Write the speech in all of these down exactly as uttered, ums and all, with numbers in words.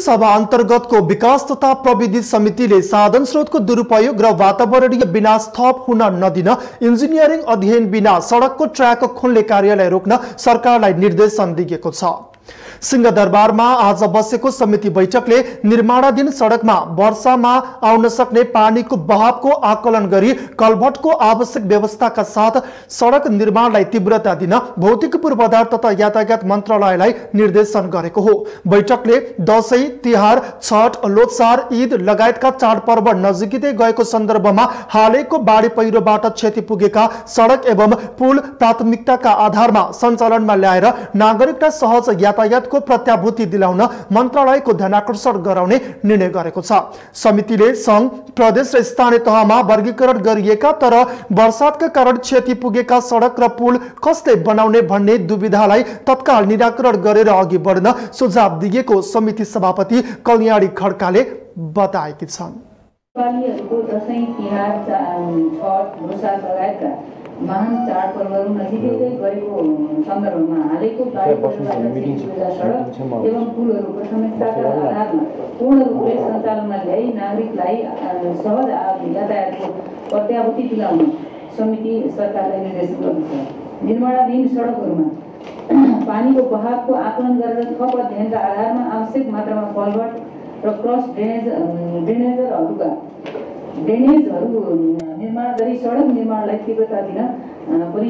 सभा अन्तर्गतको विकास तथा प्रविधि समितिले साधन स्रोतको दुरुपयोग र वातावरणीय विनाश थप हुन नदिन इन्जिनियरिङ अध्ययन बिना सडकको ट्र्याक खोल्ने कार्यलाई रोक्न सरकारलाई निर्देशन दिएको छ। सिंहदरबारमा आज बसेको समिति बैठकले निर्माणाधीन सडकमा वर्षामा आउन सक्ने पानीको बहावको आकलन गरी कलभटको आवश्यक व्यवस्थाका साथ सडक निर्माणलाई तीव्रता दिन भौतिक पूर्वाधार तथा यातायात मन्त्रालयलाई निर्देशन गरेको हो। बैठकले दशैं, तिहार, छठ, लोसार, ईद लगायतका चाडपर्व नजिकै गएको सन्दर्भमा हालैको बाढी पहिरोबाट क्षति पुगेका सडक एवं पुल प्राथमिकताका आधारमा सञ्चालनमा ल्याएर नागरिकता सहज यातायात को प्रत्याभूति दिलाउन मन्त्रालयको ध्यानाकर्षण गराउने निर्णय गरेको छ। समितिले संघ, प्रदेश र स्थानीय तहमा वर्गीकरण गरिएका तर वर्षातका कारण क्षति पुगेका सडक र पुल कसले बनाउने भन्ने दुविधालाई तत्काल निराकरण गरेर अघि बढ्न सुझाव दिएको समिति सभापति कल्याणी खड्काले बताएकी छन्। दशैं, तिहार, छठ, लोसार लगायतका महान चाडपर्वहरू नजिकै गएको सन्दर्भमा हालैको बाढी पहिरोबाट सडक एवं पुलहरू प्राथमिकताका आधारमा पूर्ण रूपले सञ्चालनमा ल्याई नागरिकलाई सहज यातायातको प्रत्याभूति दिलाउन समिति सरकारलाई निर्देश गर्दछ। निर्माणाधीन सडकहरूमा पानीको बहावको आकलन गरेर थप अध्ययनका आधारमा आवश्यक मात्रामा कलभट र क्रस ड्रेनेज ड्रेनेजरहरूका ड्रेनेजहरू निर्माण गरी सडक निर्माणलाई तीव्रता दिन पनि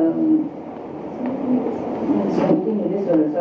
निर्देश गर्दछ।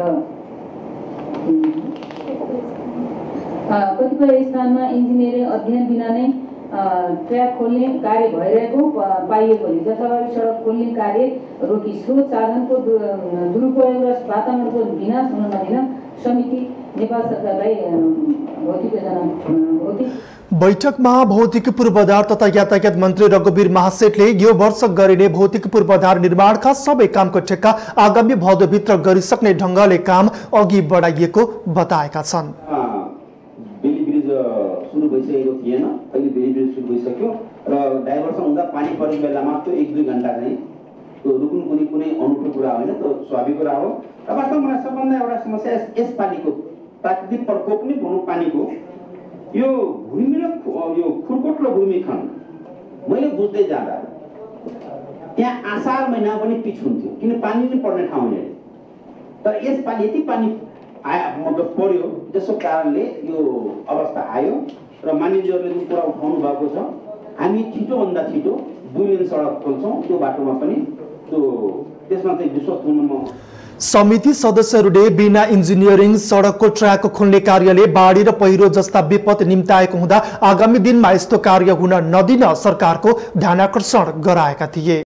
कतिपय स्थानमा इन्जिनियरिङ अध्ययन बिना नै ट्र्याक खोल्ने कार्य भइरहेको पाइएकोले जथाभावी सडक खोल्ने कार्य रोकी स्रोत साधनको दुरुपयोग र वातावरणको विनाश हुन नदिन समिति नेपाल सरकारलाई भौतिक भौतिक बैठकमा भौतिक पूर्वाधार तथा यातायात मन्त्री रघुवीर महासेठले यो वर्ष गरिने भौतिक पूर्वाधार निर्माणका सबै कामको ठेक्का आगामी भदौभित्र गरिसक्ने ढङ्गले काम अघि बढाइएको बताएका छन्। बेली ब्रिज सुरु भइसकेको थिएन, अहिले बेली ब्रिज सुरु भइसक्यो र डाइभर्सन हुँदा पानी परेको बेलामा त्यो एक दुई घण्टा चाहिँ त्यो रुकुन कुनै कुनै अनौठो कुरा होइन, त्यो स्वाभाविक कुरा हो। र वास्तवमा सबभन्दा एउटा समस्या यस पानीको प्राकृतिक प्रकोप नै भनौँ पानीको यो भूमि र यो खुरकोट र भूमिखण्ड मैले बुझ्दै जाँदा त्यहाँ आषाढ महिना पनि पिच हुन्थ्यो किन पानी नै पर्ने ठाउँ होइन। तर यसपालि यति पानी आयो मतलब पर्यो जसको कारणले यो अवस्था आयो र मानिसहरूले जुन कुरा उठाउनु भएको छ हामी छिटोभन्दा छिटो दुई लेन सडक खोल्छौँ त्यो बाटोमा पनि त्यो त्यसमा चाहिँ विश्वास हुन म समिति सदस्यहरूले बिना इन्जिनियरिङ सडकको ट्र्याक खोल्ने कार्यले बाढी र पहिरो जस्ता विपद निम्ताएको हुँदा आगामी दिनमा यस्तो कार्य हुन नदिन सरकारको ध्यानाकर्षण गराएका थिए।